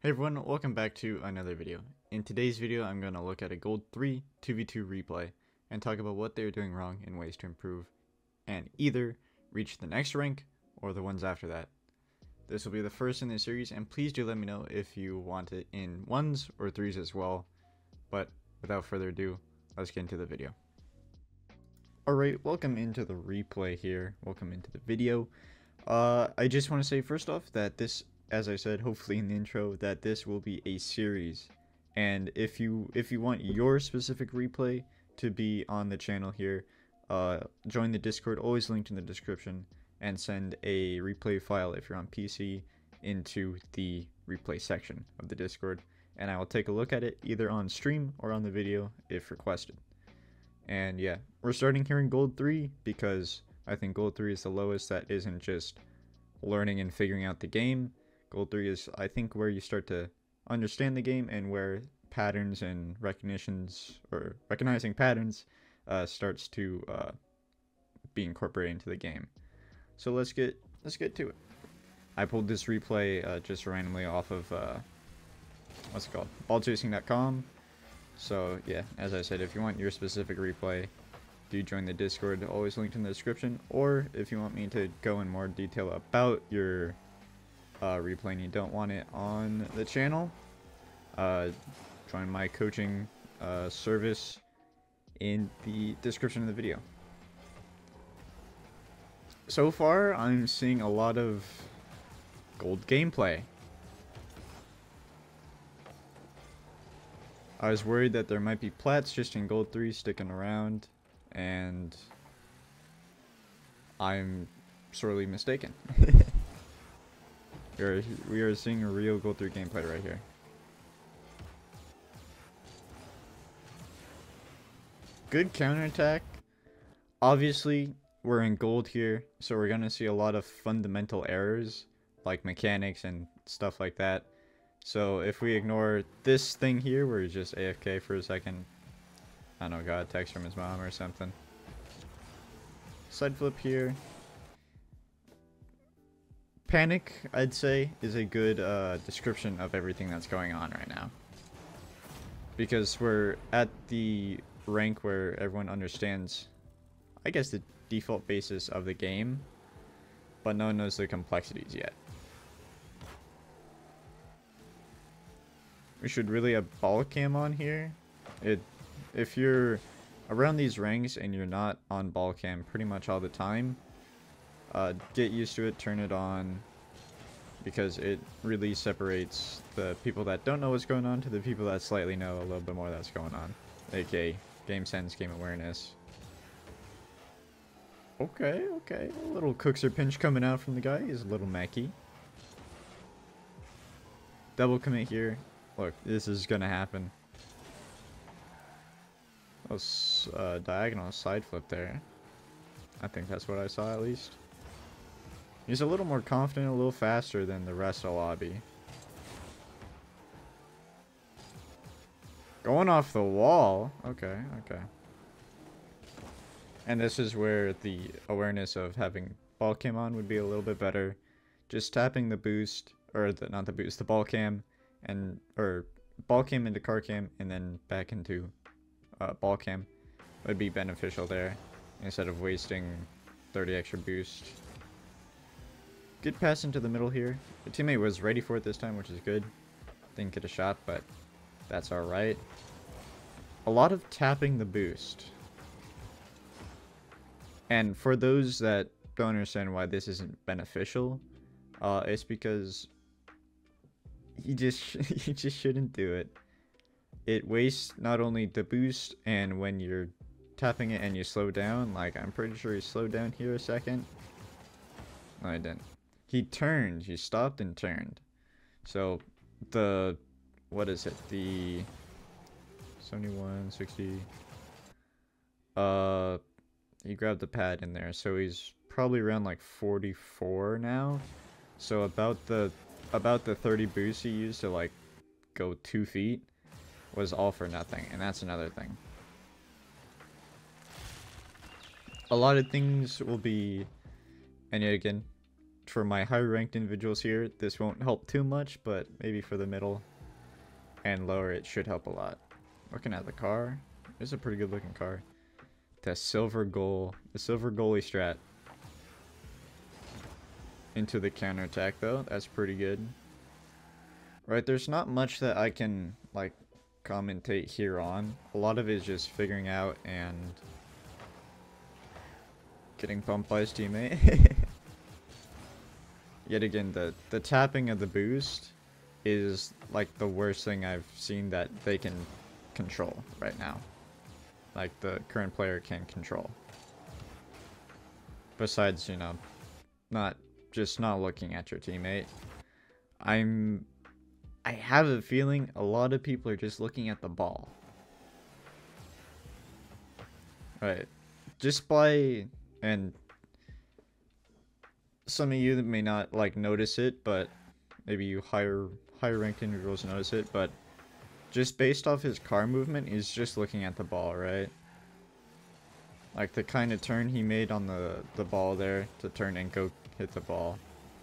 Hey everyone, welcome back to another video. In today's video, I'm going to look at a Gold 3 2v2 replay and talk about what they're doing wrong and ways to improve and either reach the next rank or the ones after that. This will be the first in the series, and please do let me know if you want it in 1s or 3s as well. But without further ado, let's get into the video. Alright, welcome into the replay here. Welcome into the video. I just want to say first off that this, as I said, hopefully in the intro, that this will be a series, and if you want your specific replay to be on the channel here, join the Discord, always linked in the description, and send a replay file if you're on PC into the replay section of the Discord, and I will take a look at it either on stream or on the video if requested. And yeah, we're starting here in Gold 3 because I think Gold 3 is the lowest that isn't just learning and figuring out the game. Gold 3 is, I think, where you start to understand the game and where patterns and recognizing patterns starts to be incorporated into the game. So let's get to it. I pulled this replay just randomly off of what's it called, ballchasing.com. So yeah, as I said, if you want your specific replay, do join the Discord, always linked in the description. Or if you want me to go in more detail about your replay and you don't want it on the channel, join my coaching service in the description of the video. So far, I'm seeing a lot of gold gameplay. I was worried that there might be plats just in Gold 3 sticking around, and I'm sorely mistaken. We are seeing a real Gold 3 gameplay right here. Good counterattack. Obviously, we're in gold here, so we're gonna see a lot of fundamental errors, like mechanics and stuff like that. So if we ignore this thing here, where he's just AFK for a second, I don't know, got a text from his mom or something. Side flip here. Panic, I'd say, is a good description of everything that's going on right now. Because we're at the rank where everyone understands, I guess, the default basis of the game, but no one knows the complexities yet. We should really have ball cam on here. If you're around these ranks and you're not on ball cam pretty much all the time, get used to it, turn it on, because it really separates the people that don't know what's going on to the people that slightly know a little bit more that's going on, aka game sense, game awareness. Okay, a little cookser pinch coming out from the guy. He's a little mackie. Double commit here. Look, this is gonna happen. Oh, diagonal side flip there. I think that's what I saw, at least. He's a little more confident, a little faster than the rest of the lobby. Going off the wall. Okay. And this is where the awareness of having ball cam on would be a little bit better. Just tapping the boost, or not the boost, the ball cam, or ball cam into car cam, and then back into ball cam would be beneficial there, instead of wasting 30 extra boost. Good pass into the middle here. The teammate was ready for it this time, which is good. Didn't get a shot, but that's alright. A lot of tapping the boost. And for those that don't understand why this isn't beneficial, it's because you just shouldn't do it. It wastes not only the boost, and when you're tapping it and you slow down, like I'm pretty sure he slowed down here a second. No, I didn't. He turned. He stopped and turned. So the, what is it? The 71, 60. He grabbed the pad in there, so he's probably around like 44 now. So about the 30 boost he used to like go 2 feet was all for nothing, and that's another thing. A lot of things will be, and yet again, for my higher ranked individuals here, this won't help too much, but maybe for the middle and lower, it should help a lot. Looking at the car, it's a pretty good looking car. The silver goalie strat. Into the counterattack though, that's pretty good. Right, there's not much that I can like commentate here on. A lot of it is just figuring out and getting bumped by his teammate. Yet again, the tapping of the boost is like the worst thing I've seen that they can control right now. Like the current player can control. Besides, you know, not looking at your teammate. I have a feeling a lot of people are just looking at the ball. Right. Just by, and some of you that may not like notice it, but maybe you higher ranked individuals notice it, but just based off his car movement, he's just looking at the ball, right? Like the kind of turn he made on the ball there to turn and go hit the ball.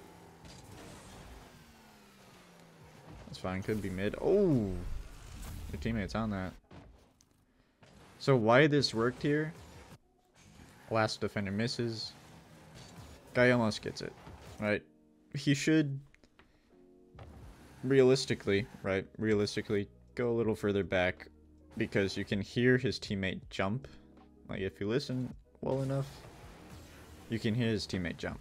That's fine, could be mid. Oh! Your teammate's on that. So why this worked here? Last defender misses. Guy almost gets it, right? He should realistically go a little further back because you can hear his teammate jump. Like if you listen well enough, you can hear his teammate jump.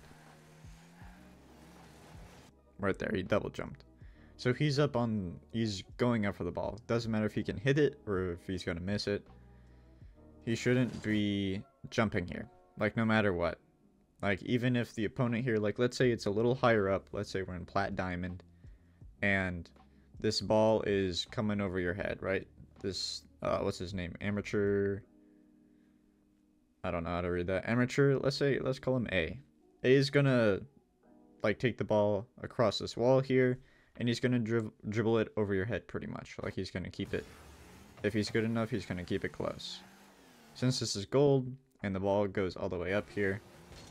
Right there, he double jumped. So he's going up for the ball. Doesn't matter if he can hit it or if he's gonna miss it. He shouldn't be jumping here. Like no matter what. Like even if the opponent here, like let's say it's a little higher up, let's say we're in plat diamond, and this ball is coming over your head, right? This, what's his name? Amateur. I don't know how to read that. Amateur, let's call him A. A is gonna like take the ball across this wall here, and he's gonna dribble it over your head pretty much. Like he's gonna keep it, if he's good enough, he's gonna keep it close. Since this is gold and the ball goes all the way up here,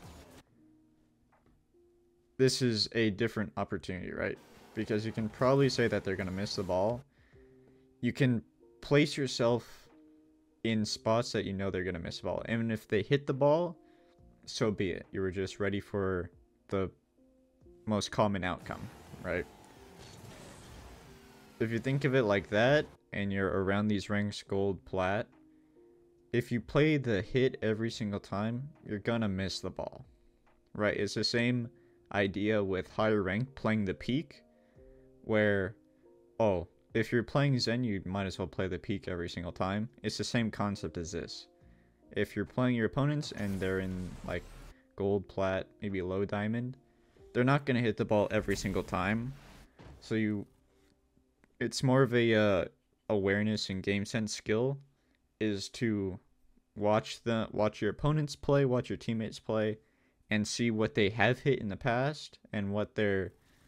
this is a different opportunity, right? Because you can probably say that they're gonna miss the ball. You can place yourself in spots that you know they're gonna miss the ball, and if they hit the ball, so be it. You were just ready for the most common outcome, right? If you think of it like that, and you're around these ranks gold, plat, if you play the hit every single time, you're gonna miss the ball, right? It's the same idea with higher rank playing the peak, where, oh, if you're playing Zen, you might as well play the peak every single time. It's the same concept as this. If you're playing your opponents and they're in like gold, plat, maybe low diamond, they're not gonna hit the ball every single time. So it's more of a awareness and game sense skill, is to watch your opponents play, watch your teammates play, and see what they have hit in the past and what they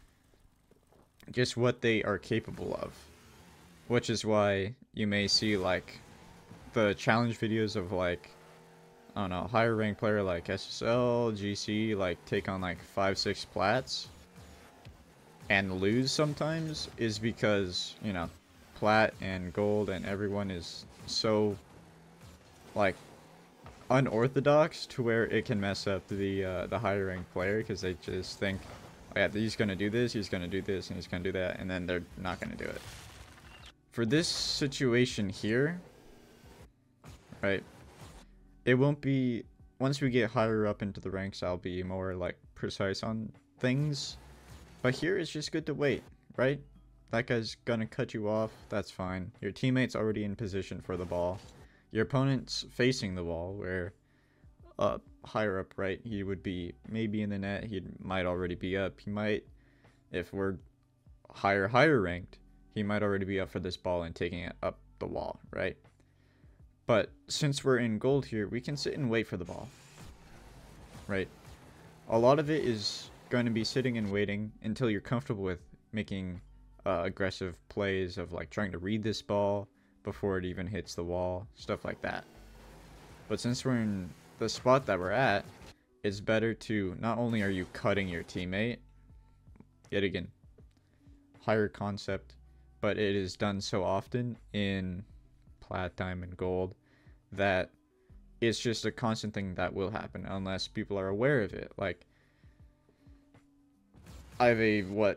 are capable of. Which is why you may see like the challenge videos of like, I don't know, higher ranked player like SSL, GC, like take on like 5-6 plats and lose sometimes, is because, you know, plat and gold and everyone is so like unorthodox to where it can mess up the higher ranked player, because they just think, oh yeah, he's gonna do this, he's gonna do this, and he's gonna do that, and then they're not gonna do it. For this situation here, right, it won't be, once we get higher up into the ranks, I'll be more like precise on things, but here it's just good to wait, right? That guy's gonna cut you off, that's fine. Your teammate's already in position for the ball. Your opponent's facing the ball, where higher up, right, he would be maybe in the net, he might already be up, he might, if we're higher ranked, he might already be up for this ball and taking it up the wall, right? But since we're in gold here, we can sit and wait for the ball, right? A lot of it is going to be sitting and waiting until you're comfortable with making aggressive plays of like trying to read this ball before it even hits the wall, stuff like that. But since we're in the spot that we're at, it's better to, not only are you cutting your teammate, yet again, higher concept, but it is done so often in plat, diamond, gold that it's just a constant thing that will happen unless people are aware of it. Like, I have a, what,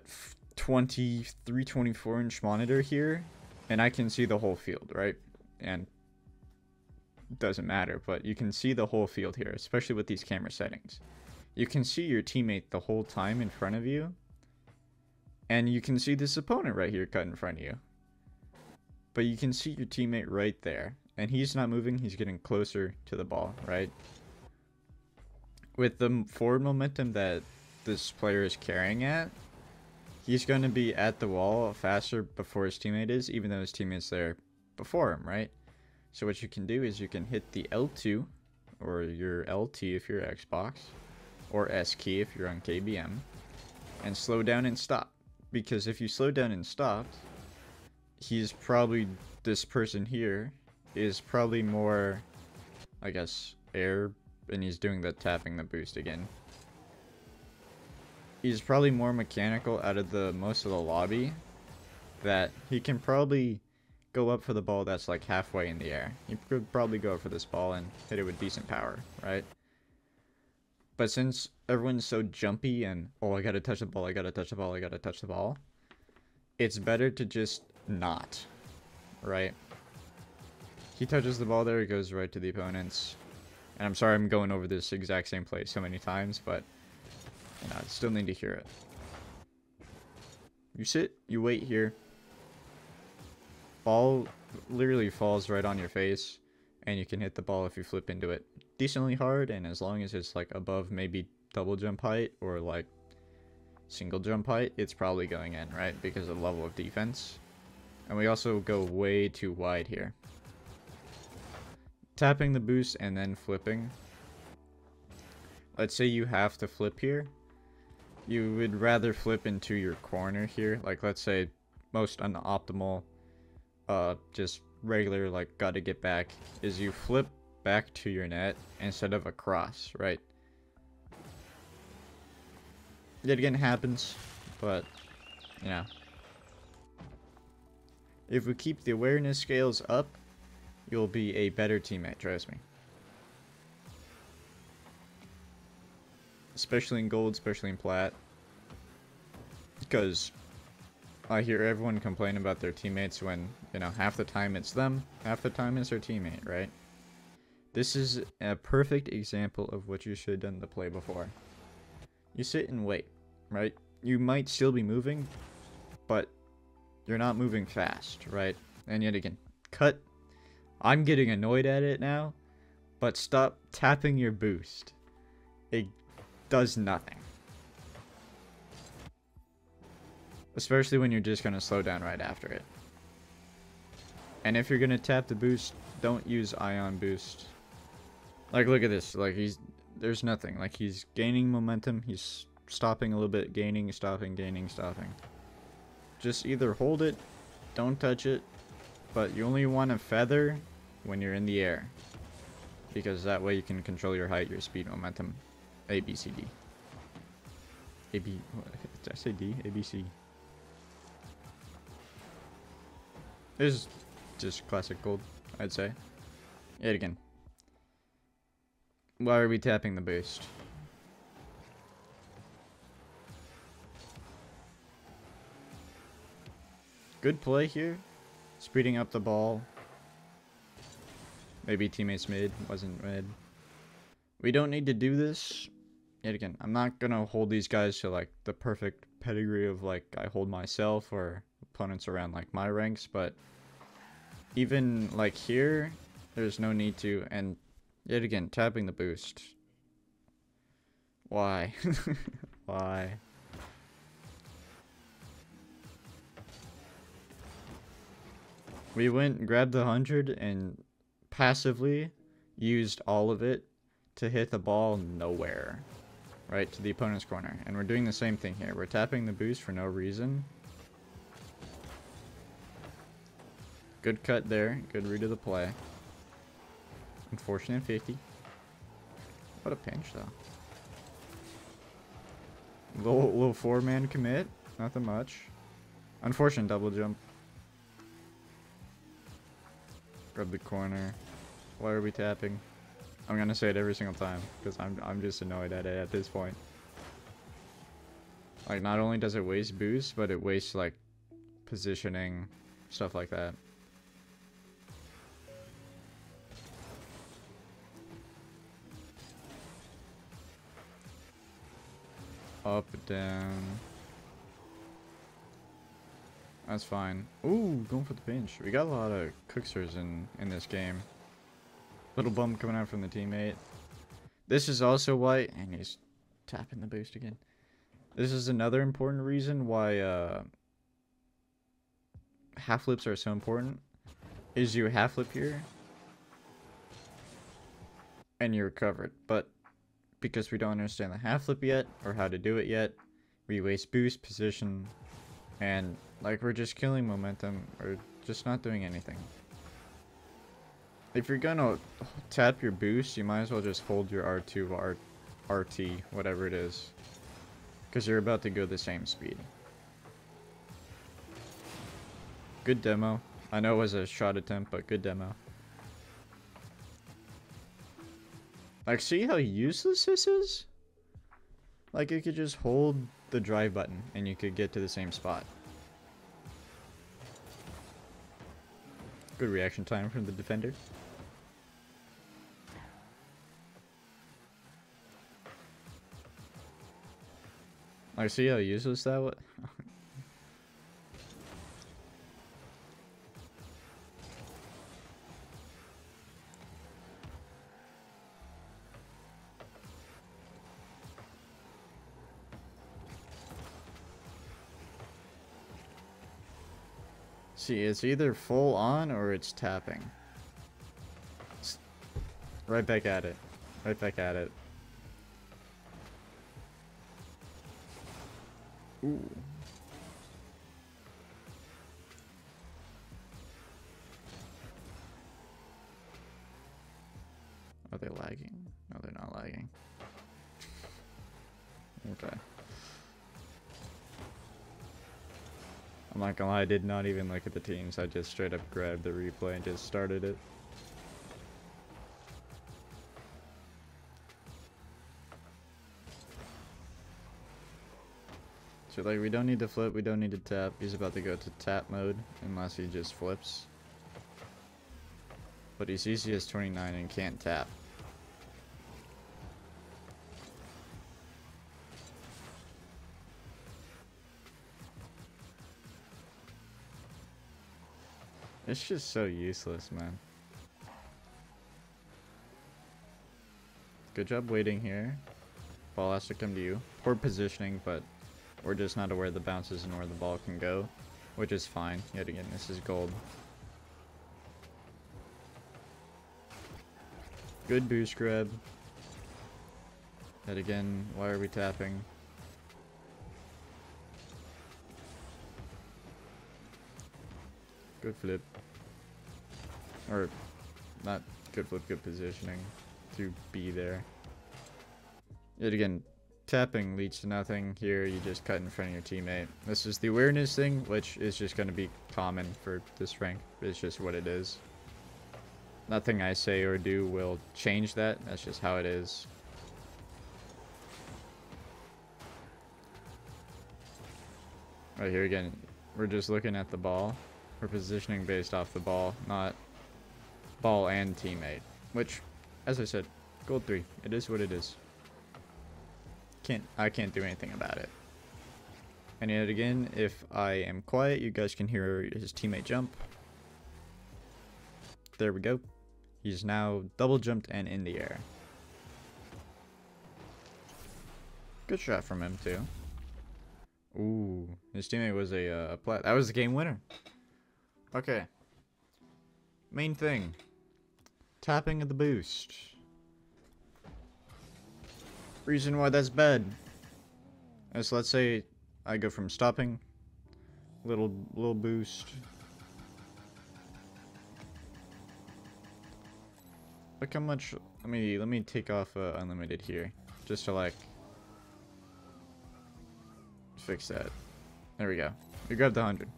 24-inch monitor here, and I can see the whole field, right? And it doesn't matter, but you can see the whole field here, especially with these camera settings. You can see your teammate the whole time in front of you, and you can see this opponent right here cut in front of you. But you can see your teammate right there, and he's not moving, he's getting closer to the ball, right? With the forward momentum that this player is carrying at, he's going to be at the wall faster before his teammate is, even though his teammate's there before him, right? So what you can do is you can hit the L2, or your LT if you're Xbox, or S key if you're on KBM, and slow down and stop. Because if you slow down and stop, he's probably, this person here is probably more, I guess, air, and he's doing the tapping the boost again. He's probably more mechanical out of the most of the lobby, that he can probably go up for the ball that's like halfway in the air. He could probably go up for this ball and hit it with decent power, right? But since everyone's so jumpy and, oh, I gotta touch the ball, I gotta touch the ball, I gotta touch the ball, it's better to just not, right? He touches the ball there, it goes right to the opponents. And I'm sorry I'm going over this exact same play so many times, but you know, I still need to hear it. You sit, you wait here. Ball literally falls right on your face, and you can hit the ball if you flip into it decently hard, and as long as it's like above maybe double jump height or like single jump height, it's probably going in, right? Because of the level of defense. And we also go way too wide here. Tapping the boost and then flipping. Let's say you have to flip here. You would rather flip into your corner here. Like, let's say most unoptimal, just regular, like, gotta get back, is you flip back to your net instead of across, right? It again happens, but, you know. If we keep the awareness scales up, you'll be a better teammate, trust me. Especially in gold, especially in plat. Because I hear everyone complain about their teammates when, you know, half the time it's them, half the time it's their teammate, right? This is a perfect example of what you should have done the play before. You sit and wait, right? You might still be moving, but you're not moving fast, right? And yet again, cut. I'm getting annoyed at it now, but stop tapping your boost. It does nothing. Especially when you're just going to slow down right after it. And if you're going to tap the boost, don't use ion boost. Like, look at this. Like, there's nothing. Like, he's gaining momentum. He's stopping a little bit. Gaining, stopping, gaining, stopping. Just either hold it, don't touch it, but you only want to feather when you're in the air. Because that way you can control your height, your speed, momentum. A, B, C, D. A, B, what, did I say D? A, B, C. This is just classic gold, I'd say. Yet again. Why are we tapping the boost? Good play here. Speeding up the ball. Maybe teammates mid, wasn't mid. We don't need to do this. Yet again, I'm not gonna hold these guys to like the perfect pedigree of like I hold myself or opponents around like my ranks, but even like here, there's no need to. And yet again, tapping the boost. Why? Why? We went and grabbed the 100 and passively used all of it to hit the ball nowhere. Right, to the opponent's corner. And we're doing the same thing here. We're tapping the boost for no reason. Good cut there. Good read of the play. Unfortunate 50. What a pinch, though. Little 4-man commit. Nothing much. Unfortunate double jump. Grab the corner. Why are we tapping? I'm gonna say it every single time because I'm just annoyed at it at this point. Like, not only does it waste boost, but it wastes like positioning, stuff like that. Up, down. That's fine. Ooh, going for the pinch. We got a lot of cooksters in this game. Little bump coming out from the teammate. This is also why, and he's tapping the boost again. This is another important reason why half flips are so important. Is you half flip here, and you're covered. But because we don't understand the half flip yet, or how to do it yet, we waste boost, position, and like we're just killing momentum, or just not doing anything. If you're gonna tap your boost, you might as well just hold your R2 or RT, whatever it is. Because you're about to go the same speed. Good demo. I know it was a shot attempt, but good demo. Like, see how useless this is? Like, you could just hold the drive button and you could get to the same spot. Good reaction time from the defender. Like, see how useless that was? See, it's either full on or it's tapping. Right back at it. Right back at it. Ooh. Are they lagging? No, they're not lagging. Okay. I'm not gonna lie, I did not even look at the teams. I just straight up grabbed the replay and just started it. So like, we don't need to flip, we don't need to tap. He's about to go to tap mode unless he just flips. But he's ECS 29 and can't tap. It's just so useless, man. Good job waiting here. Ball has to come to you. Poor positioning, but we're just not aware of the bounces and where the ball can go, which is fine. Yet again, this is gold. Good boost grab. Yet again, why are we tapping? Good flip. Or, not good flip, good positioning to be there. Yet again, tapping leads to nothing. Here, you just cut in front of your teammate. This is the awareness thing, which is just going to be common for this rank. It's just what it is. Nothing I say or do will change that. That's just how it is. Right here again, we're just looking at the ball. We're positioning based off the ball, not ball and teammate. Which, as I said, gold 3. It is what it is. I can't do anything about it. And yet again, if I am quiet, you guys can hear his teammate jump. There we go. He's now double jumped and in the air. Good shot from him too. Ooh, his teammate was a plat. That was the game winner. Okay. Main thing. Tapping of the boost. Reason why that's bad is, let's say I go from stopping, little boost. Look how much. Let me take off unlimited here, just to like fix that. There we go. We grabbed the 100.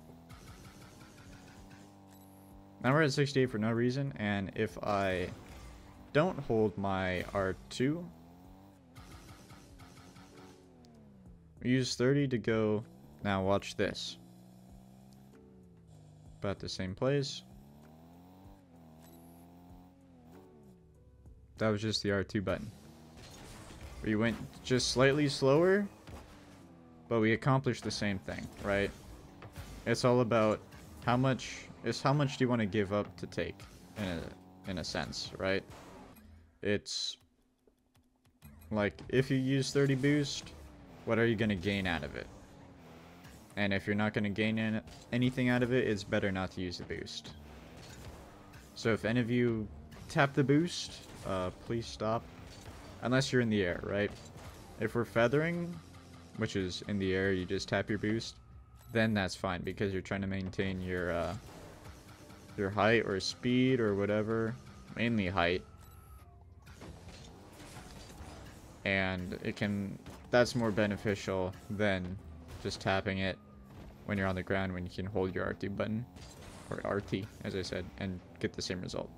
Now we're at 68 for no reason, and if I don't hold my R2, we use 30 to go. Now watch this. About the same place. That was just the R2 button. We went just slightly slower, but we accomplished the same thing, right? It's all about how much do you want to give up to take, in a sense, right? It's like, if you use 30 boost, what are you going to gain out of it? And if you're not going to gain anything out of it, it's better not to use the boost. So if any of you tap the boost, please stop. Unless you're in the air, right? If we're feathering, which is in the air, you just tap your boost, then that's fine because you're trying to maintain your height or speed or whatever, mainly height. And that's more beneficial than just tapping it when you're on the ground, when you can hold your R2 button, or RT as I said, and get the same result.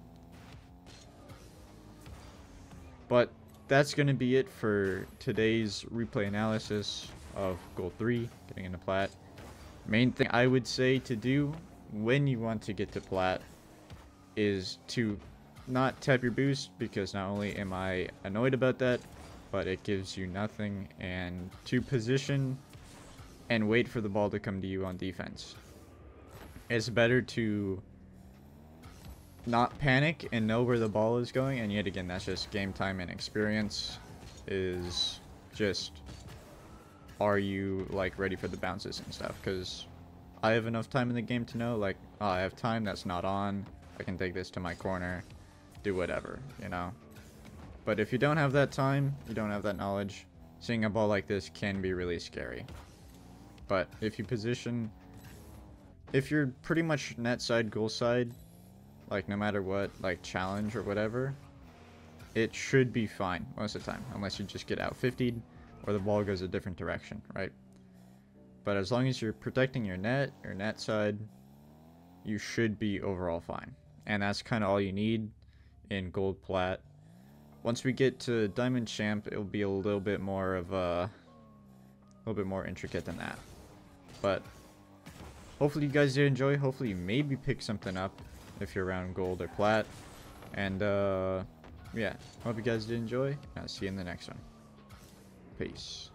But that's going to be it for today's replay analysis of Gold 3, getting into Plat. Main thing I would say to do when you want to get to Plat is to not tap your boost, because not only am I annoyed about that, but it gives you nothing, and to position and wait for the ball to come to you on defense. It's better to not panic and know where the ball is going, and yet again, that's just game time and experience. Is just, are you like ready for the bounces and stuff? Because I have enough time in the game to know, like, oh, I have time, that's not on, I can take this to my corner, do whatever, you know. But if you don't have that time, you don't have that knowledge, seeing a ball like this can be really scary. But if you position, if you're pretty much net side, goal side, like no matter what, like challenge or whatever, it should be fine most of the time, unless you just get out 50'd or the ball goes a different direction, right? But as long as you're protecting your net side, you should be overall fine. And that's kind of all you need in Gold Plat. Once we get to Diamond Champ, it'll be a little bit more of a little bit more intricate than that. But hopefully you guys did enjoy. Hopefully you maybe pick something up if you're around Gold or Plat. And yeah, hope you guys did enjoy. I'll see you in the next one. Peace.